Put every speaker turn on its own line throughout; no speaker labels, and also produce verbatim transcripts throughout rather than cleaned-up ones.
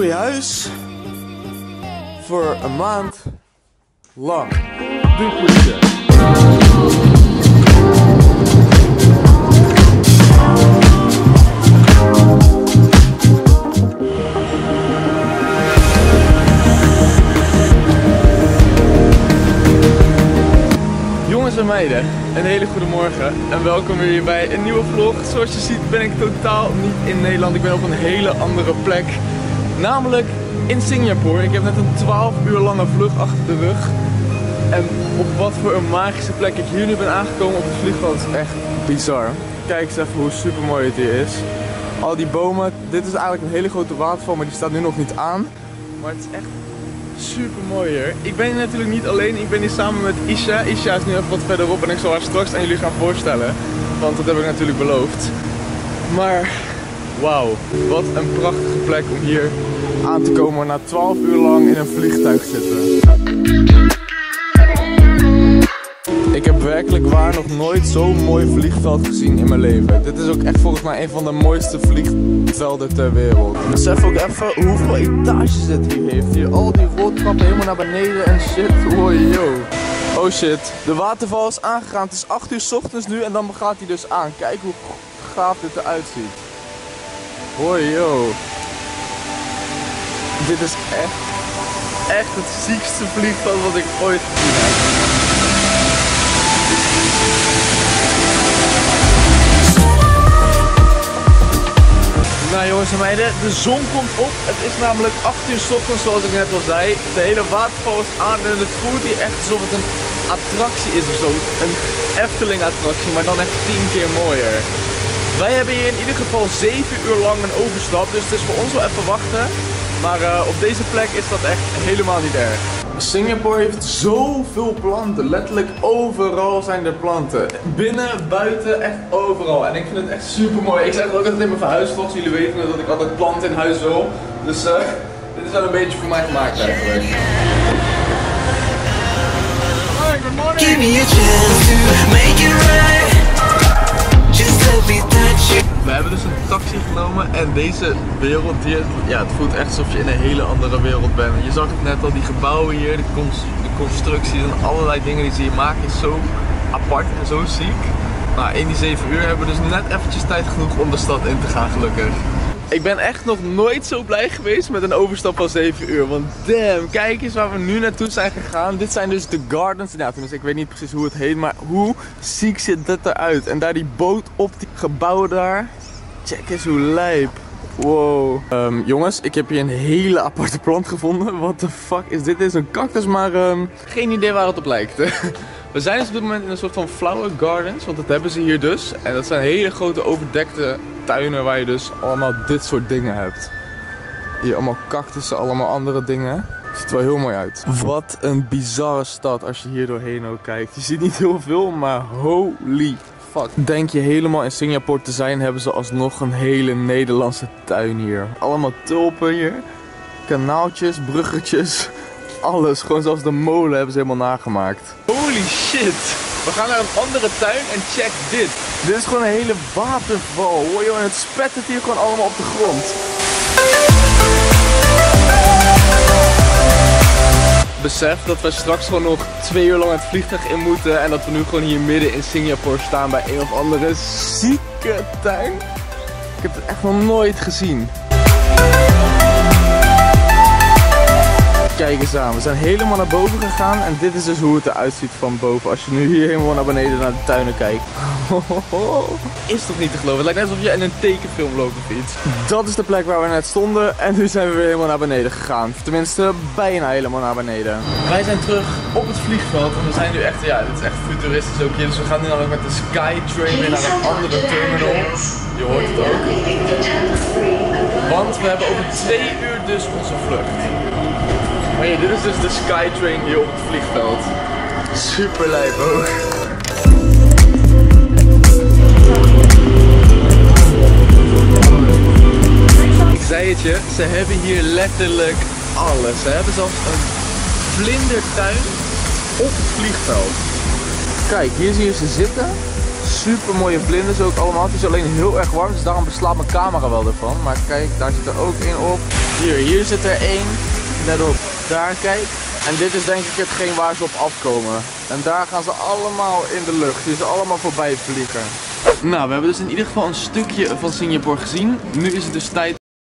je huis voor een maand lang. Doe poetsen. Jongens en meiden, een hele goede morgen en welkom weer bij een nieuwe vlog. Zoals je ziet ben ik totaal niet in Nederland, ik ben op een hele andere plek. Namelijk in Singapore. Ik heb net een twaalf uur lange vlucht achter de rug. En op wat voor een magische plek ik hier nu ben aangekomen op het vliegveld is echt bizar. Kijk eens even hoe super mooi het hier is. Al die bomen, dit is eigenlijk een hele grote waterval, maar die staat nu nog niet aan. Maar het is echt super mooi hier. Ik ben hier natuurlijk niet alleen, ik ben hier samen met Isha. Isha is nu even wat verderop en ik zal haar straks aan jullie gaan voorstellen. Want dat heb ik natuurlijk beloofd. Maar wauw, wat een prachtige plek om hier aan te komen na twaalf uur lang in een vliegtuig zitten. Ik heb werkelijk waar nog nooit zo'n mooi vliegveld gezien in mijn leven. Dit is ook echt volgens mij een van de mooiste vliegvelden ter wereld. Besef ook even hoeveel etages het hier heeft. Hier al die roltrappen helemaal naar beneden en shit. Wow, yo. Oh shit, de waterval is aangegaan. Het is acht uur 's ochtends nu en dan gaat hij dus aan. Kijk hoe gaaf dit eruit ziet. Wow, yo. Dit is echt, echt het ziekste vliegveld wat ik ooit gezien heb. Nou jongens en meiden, de zon komt op. Het is namelijk acht uur 's ochtends zoals ik net al zei. De hele waterval is aan en het voelt hier echt alsof het een attractie is of zo. Een Efteling attractie, maar dan echt tien keer mooier. Wij hebben hier in ieder geval zeven uur lang een overstap, dus het is voor ons wel even wachten. Maar uh, op deze plek is dat echt helemaal niet erg. Singapore heeft zoveel planten. Letterlijk overal zijn er planten. Binnen, buiten, echt overal. En ik vind het echt super mooi. Ik zeg het ook altijd in mijn verhuisvlogs. Jullie weten dat ik altijd planten in huis wil. Dus uh, dit is wel een beetje voor mij gemaakt eigenlijk. Hi, good morning. Give me a chance to make it right. Just let me touch you. We hebben dus een taxi genomen en deze wereld hier, ja, het voelt echt alsof je in een hele andere wereld bent. Je zag het net al, die gebouwen hier, de, cons de constructies en allerlei dingen die ze hier maken is zo apart en zo ziek. Nou, in die zeven uur hebben we dus net eventjes tijd genoeg om de stad in te gaan, gelukkig. Ik ben echt nog nooit zo blij geweest met een overstap van zeven uur. Want damn, kijk eens waar we nu naartoe zijn gegaan. Dit zijn dus de gardens. Ja, tenminste, ik weet niet precies hoe het heet. Maar hoe ziek ziet dit eruit? En daar die boot op die gebouwen daar. Check eens hoe lijp. Wow. Um, jongens, ik heb hier een hele aparte plant gevonden. What the fuck is dit? Dit is een cactus, maar um, geen idee waar het op lijkt. We zijn dus op dit moment in een soort van flower gardens. Want dat hebben ze hier dus. En dat zijn hele grote overdekte tuinen waar je dus allemaal dit soort dingen hebt. Hier allemaal cactussen, allemaal andere dingen. Ziet er wel heel mooi uit. Wat een bizarre stad als je hier doorheen ook kijkt. Je ziet niet heel veel, maar holy fuck. Denk je helemaal in Singapore te zijn, hebben ze alsnog een hele Nederlandse tuin hier. Allemaal tulpen hier. Kanaaltjes, bruggetjes. Alles. Gewoon zelfs de molen hebben ze helemaal nagemaakt. Holy shit. We gaan naar een andere tuin en check dit. Dit is gewoon een hele waterval. Hoor je, en het spettert hier gewoon allemaal op de grond. Besef dat we straks gewoon nog twee uur lang het vliegtuig in moeten. En dat we nu gewoon hier midden in Singapore staan bij een of andere zieke tuin. Ik heb het echt nog nooit gezien. Kijk eens aan, we zijn helemaal naar boven gegaan en dit is dus hoe het eruit ziet van boven. Als je nu hier helemaal naar beneden naar de tuinen kijkt. Is toch niet te geloven? Het lijkt net alsof je in een tekenfilm loopt of iets. Dat is de plek waar we net stonden en nu zijn we weer helemaal naar beneden gegaan. Tenminste, bijna helemaal naar beneden. Wij zijn terug op het vliegveld en we zijn nu echt, ja, dit is echt futuristisch ook hier. Dus we gaan nu namelijk met de Skytrain weer naar een andere terminal. Je hoort het ook. Want we hebben over twee uur dus onze vlucht. Maar ja, dit is dus de Skytrain hier op het vliegveld. Super lijp ook. Ik zei het je, ze hebben hier letterlijk alles. Ze hebben zelfs een vlindertuin op het vliegveld. Kijk, hier zie je ze zitten. super mooie vlinders ook allemaal. Het is alleen heel erg warm, dus daarom beslaat mijn camera wel ervan. Maar kijk, daar zit er ook één op. Hier, hier zit er één. Let op, daar kijk. En dit is denk ik hetgeen waar ze op afkomen. En daar gaan ze allemaal in de lucht. Die ze allemaal voorbij vliegen. Nou, we hebben dus in ieder geval een stukje van Singapore gezien. Nu is het dus tijd.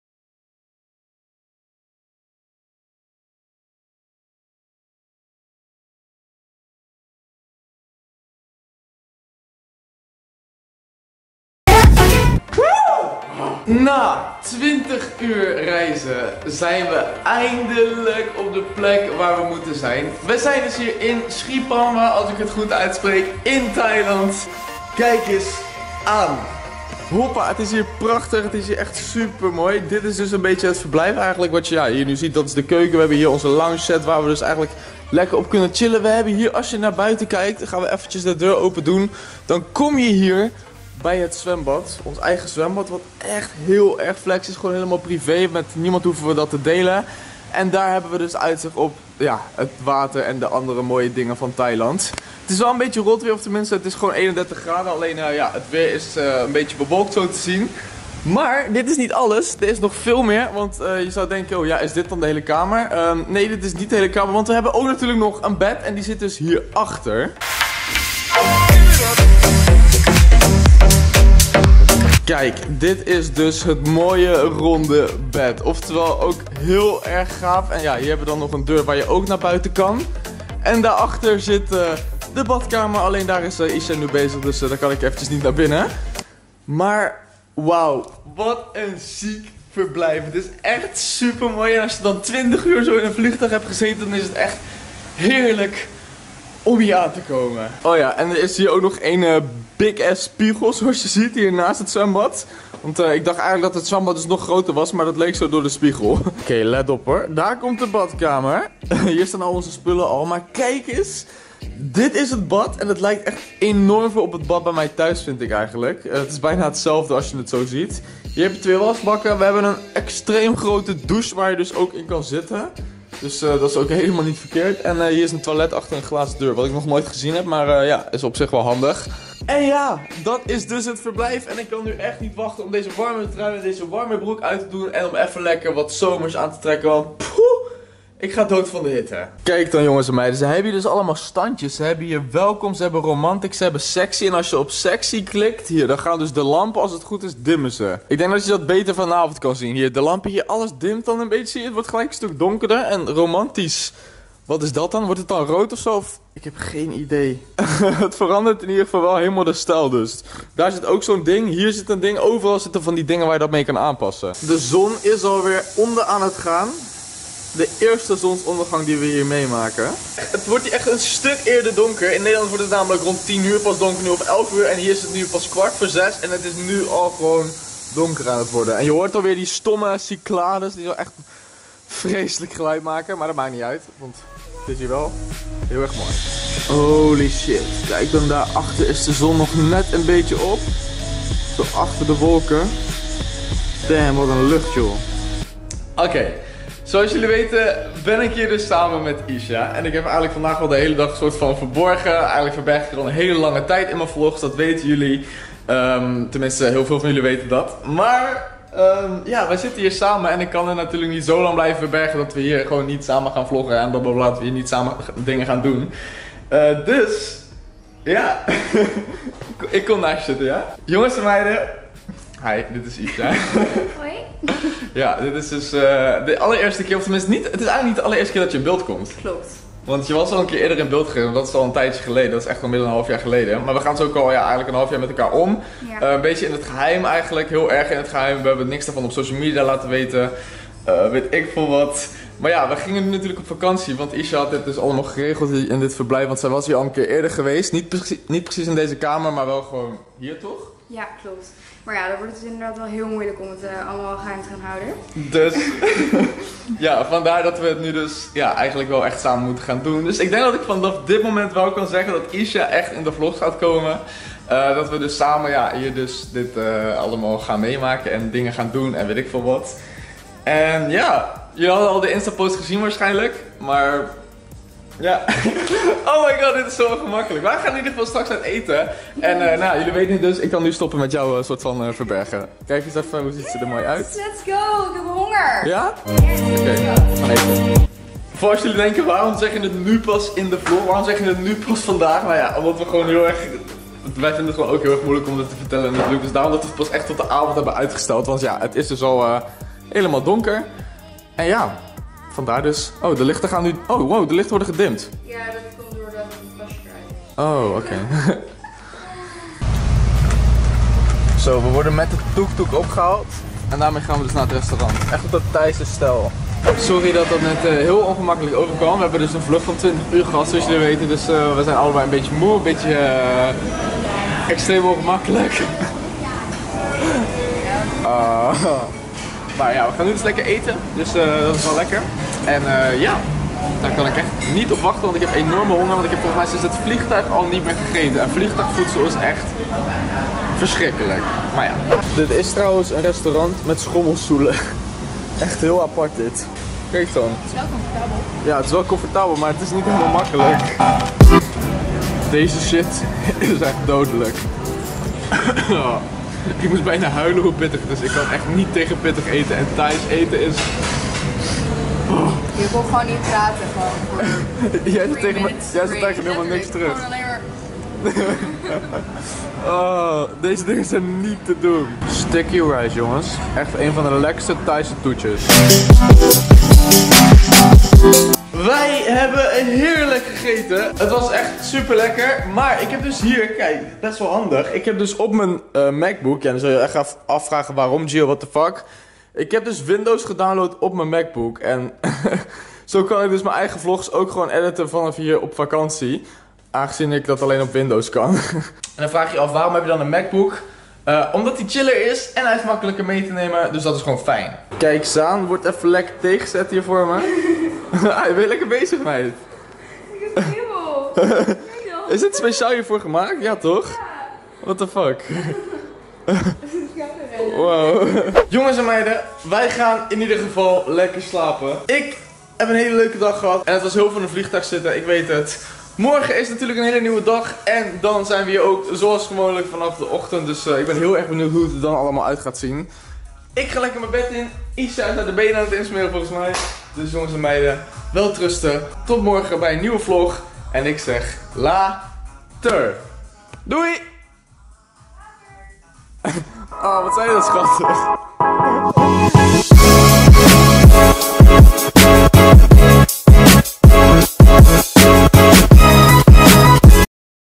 Na twintig uur reizen zijn we eindelijk op de plek waar we moeten zijn. We zijn dus hier in Sripanma, als ik het goed uitspreek, in Thailand. Kijk eens aan. Hoppa, het is hier prachtig, het is hier echt super mooi. Dit is dus een beetje het verblijf eigenlijk wat je ja, hier nu ziet. Dat is de keuken, we hebben hier onze lounge set waar we dus eigenlijk lekker op kunnen chillen. We hebben hier, als je naar buiten kijkt, dan gaan we eventjes de deur open doen. Dan kom je hier bij het zwembad, ons eigen zwembad, wat echt heel erg flex is. Gewoon helemaal privé, met niemand hoeven we dat te delen. En daar hebben we dus uitzicht op ja, het water en de andere mooie dingen van Thailand. Het is wel een beetje rot weer, of tenminste het is gewoon eenendertig graden. Alleen uh, ja, het weer is uh, een beetje bewolkt zo te zien. Maar dit is niet alles, er is nog veel meer. Want uh, je zou denken, oh ja, is dit dan de hele kamer? Uh, nee, dit is niet de hele kamer, want we hebben ook natuurlijk nog een bed. En die zit dus hierachter. Kijk, dit is dus het mooie ronde bed. Oftewel ook heel erg gaaf. En ja, hier hebben we dan nog een deur waar je ook naar buiten kan. En daarachter zit uh, de badkamer. Alleen daar is uh, Isha nu bezig, dus uh, daar kan ik eventjes niet naar binnen. Maar wauw, wat een ziek verblijf. Het is echt super mooi. En als je dan twintig uur zo in een vliegtuig hebt gezeten, dan is het echt heerlijk om hier aan te komen. Oh ja, en er is hier ook nog een uh, big ass spiegel, zoals je ziet, hier naast het zwembad. Want uh, ik dacht eigenlijk dat het zwembad dus nog groter was, maar dat leek zo door de spiegel. Oké, okay, let op hoor. Daar komt de badkamer. Hier staan al onze spullen al, maar kijk eens. Dit is het bad en het lijkt echt enorm veel op het bad bij mij thuis, vind ik eigenlijk. Uh, het is bijna hetzelfde als je het zo ziet. Hier heb je twee wasbakken. We hebben een extreem grote douche waar je dus ook in kan zitten. Dus uh, dat is ook helemaal niet verkeerd. En uh, hier is een toilet achter een glazen deur. Wat ik nog nooit gezien heb. Maar uh, ja, is op zich wel handig. En ja, dat is dus het verblijf. En ik kan nu echt niet wachten om deze warme trui en deze warme broek uit te doen. En om even lekker wat zomers aan te trekken. Want poeh, ik ga dood van de hitte. Kijk dan jongens en meiden. Ze hebben hier dus allemaal standjes. Ze hebben hier welkom, ze hebben romantic, ze hebben sexy. En als je op sexy klikt, hier, dan gaan dus de lampen, als het goed is, dimmen ze. Ik denk dat je dat beter vanavond kan zien. Hier, de lampen hier, alles dimt dan een beetje. Zie je, het wordt gelijk een stuk donkerder. En romantisch, wat is dat dan? Wordt het dan rood of zo? Of... ik heb geen idee. Het verandert in ieder geval wel helemaal de stijl dus. Daar zit ook zo'n ding. Hier zit een ding. Overal zitten van die dingen waar je dat mee kan aanpassen. De zon is alweer onder aan het gaan. De eerste zonsondergang die we hier meemaken. Het wordt hier echt een stuk eerder donker. In Nederland wordt het namelijk rond tien uur pas donker, nu op elf uur. En hier is het nu pas kwart voor zes. En het is nu al gewoon donker aan het worden. En je hoort alweer die stomme cyclades die zo echt vreselijk geluid maken. Maar dat maakt niet uit, want het is hier wel heel erg mooi. Holy shit. Kijk dan, daarachter is de zon nog net een beetje op. Zo achter de wolken. Damn, wat een lucht joh. Oké. Okay. Zoals jullie weten ben ik hier dus samen met Isha. En ik heb eigenlijk vandaag wel de hele dag een soort van verborgen. Eigenlijk verberg ik al een hele lange tijd in mijn vlogs. Dat weten jullie. Um, tenminste, heel veel van jullie weten dat. Maar um, ja, wij zitten hier samen. En ik kan er natuurlijk niet zo lang blijven verbergen dat we hier gewoon niet samen gaan vloggen. En blablabla, dat we hier niet samen dingen gaan doen. Uh, dus, ja. Ik kom naast je zitten, ja. Jongens en meiden. Hi, dit is Isha.
Hoi.
Ja, dit is dus uh, de allereerste keer, of tenminste niet, het is eigenlijk niet de allereerste keer dat je in beeld komt.
Klopt.
Want je was al een keer eerder in beeld gegaan, dat is al een tijdje geleden, dat is echt al meer dan een half jaar geleden. Maar we gaan zo ook al ja, eigenlijk een half jaar met elkaar om. Ja. Uh, een beetje in het geheim eigenlijk, heel erg in het geheim. We hebben niks daarvan op social media laten weten, uh, weet ik veel wat. Maar ja, we gingen nu natuurlijk op vakantie, want Isha had dit dus allemaal geregeld in dit verblijf. Want zij was hier al een keer eerder geweest, niet, precies, niet precies in deze kamer, maar wel gewoon hier toch?
Ja, klopt. Maar ja, dan wordt het inderdaad wel heel moeilijk om het uh, allemaal geheim te gaan houden.
Dus, ja, vandaar dat we het nu dus ja, eigenlijk wel echt samen moeten gaan doen. Dus ik denk dat ik vanaf dit moment wel kan zeggen dat Isha echt in de vlog gaat komen. Uh, dat we dus samen ja, hier dus dit uh, allemaal gaan meemaken en dingen gaan doen en weet ik veel wat. En ja, jullie hadden al de Insta-post gezien waarschijnlijk, maar Ja. Oh my god, dit is zo gemakkelijk. Wij gaan in ieder geval straks uit eten. En uh, nou, jullie weten het dus, ik kan nu stoppen met jou uh, soort van uh, verbergen. Kijk eens even, hoe ziet ze er mooi uit?
Let's go, ik heb honger.
Ja? Oké, okay, we gaan eten. Voor als jullie denken, waarom zeg je het nu pas in de vlog? Waarom zeg je het nu pas vandaag? Nou ja, omdat we gewoon heel erg... Wij vinden het gewoon ook heel erg moeilijk om dit te vertellen natuurlijk. Dus daarom dat we het pas echt tot de avond hebben uitgesteld. Want ja, het is dus al uh, helemaal donker. En ja, vandaar dus... Oh, de lichten gaan nu... Oh, wow, de lichten worden gedimd.
Ja, dat komt doordat het flashje is.
Oh, oké. Okay. Zo, we worden met de toek-toek opgehaald. En daarmee gaan we dus naar het restaurant. Echt op dat Thaise stijl. Sorry dat dat net uh, heel ongemakkelijk overkwam. We hebben dus een vlucht van twintig uur gehad, zoals jullie weten. Dus uh, we zijn allebei een beetje moe, een beetje uh, extreem ongemakkelijk. uh, maar ja, we gaan nu dus lekker eten. Dus uh, dat is wel lekker. En uh, ja, daar kan ik echt niet op wachten, want ik heb enorme honger. Want ik heb volgens mij sinds het vliegtuig al niet meer gegeten. En vliegtuigvoedsel is echt verschrikkelijk. Maar ja. Dit is trouwens een restaurant met schommelstoelen. Echt heel apart dit. Kijk dan.
Het is wel comfortabel.
Ja, het is wel comfortabel, maar het is niet helemaal makkelijk. Deze shit is echt dodelijk. Ik moest bijna huilen hoe pittig het is. Ik kan echt niet tegen pittig eten. En Thais eten is...
Oh. Je kon gewoon niet praten. Gewoon voor
jij zegt tegen me, jij zegt tegen helemaal niks terug. Oh, deze dingen zijn niet te doen. Sticky rice, jongens. Echt een van de lekkerste Thaise toetjes. Wij hebben heerlijk gegeten. Het was echt super lekker. Maar ik heb dus hier, kijk, best wel handig. Ik heb dus op mijn uh, MacBook, ja, dan zul je echt af afvragen waarom, Gio, what the fuck. Ik heb dus Windows gedownload op mijn MacBook. En zo kan ik dus mijn eigen vlogs ook gewoon editen vanaf hier op vakantie. Aangezien ik dat alleen op Windows kan. En dan vraag je je af, waarom heb je dan een MacBook? Uh, omdat die chiller is en hij is makkelijker mee te nemen. Dus dat is gewoon fijn. Kijk, Zaan wordt even lekker tegenzet hier voor me. Ah, je bent lekker bezig, meid.
Ik heb kriebel.
Is dit speciaal hiervoor gemaakt? Ja, toch? Ja. What the fuck? Wow. Jongens en meiden, wij gaan in ieder geval lekker slapen. Ik heb een hele leuke dag gehad. En het was heel veel in een vliegtuig zitten, ik weet het. Morgen is natuurlijk een hele nieuwe dag. En dan zijn we hier ook zoals gewoonlijk vanaf de ochtend. Dus uh, ik ben heel erg benieuwd hoe het er dan allemaal uit gaat zien. Ik ga lekker mijn bed in. Isha is naar de benen aan het insmeren volgens mij. Dus jongens en meiden, wel trusten. Tot morgen bij een nieuwe vlog. En ik zeg later. Doei! Oh, wat zei je dat schattig?